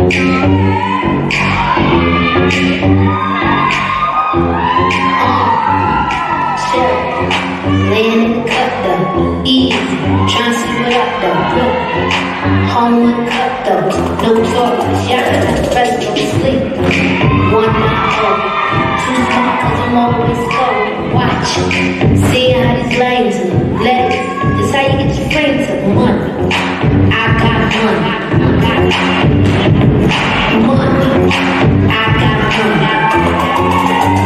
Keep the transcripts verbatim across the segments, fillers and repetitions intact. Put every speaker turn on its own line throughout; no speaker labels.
Laying in the cut though, easy. Trying to see what up though, look. Home with the cut though, no talkers. Y'all got the rest go to sleep. One night old, two smart cause I'm always cold. Watch, see how these legs and legs. This how you get your friends to money. I got money, I got money. I got money.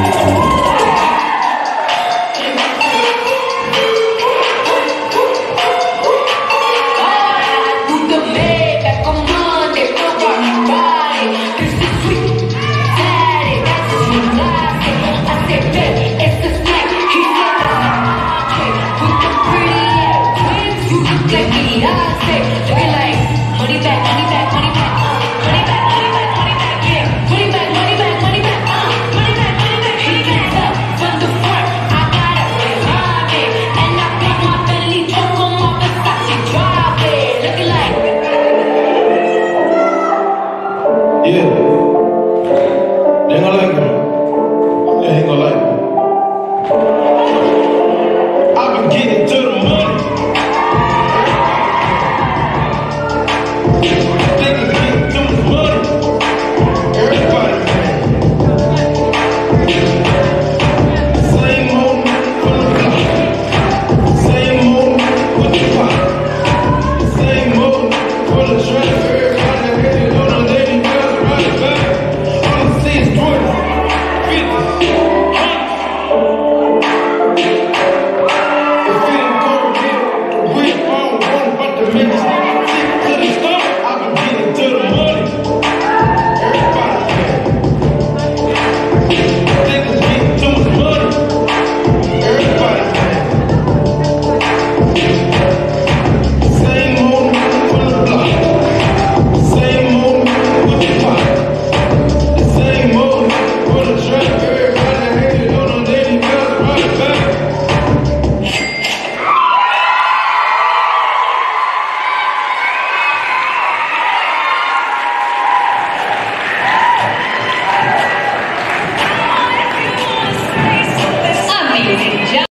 Yeah, they gonna like